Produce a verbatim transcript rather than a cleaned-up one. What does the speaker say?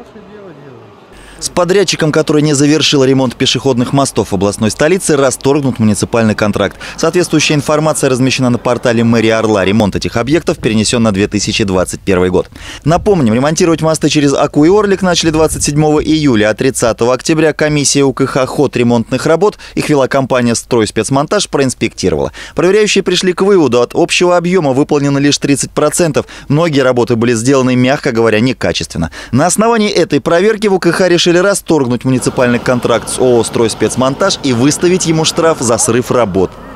С подрядчиком, который не завершил ремонт пешеходных мостов в областной столице, расторгнут муниципальный контракт. Соответствующая информация размещена на портале мэрии Орла. Ремонт этих объектов перенесен на две тысячи двадцать первый год. Напомним, ремонтировать мосты через Аку и Орлик начали двадцать седьмого июля, а тридцатого октября комиссия УКХ ход ремонтных работ, их вела компания «Стройспецмонтаж», проинспектировала. Проверяющие пришли к выводу, от общего объема выполнено лишь тридцать процентов. Многие работы были сделаны, мягко говоря, некачественно. На основании этой проверки в УКХ решили расторгнуть муниципальный контракт с ООО «Стройспецмонтаж» и выставить ему штраф за срыв работ.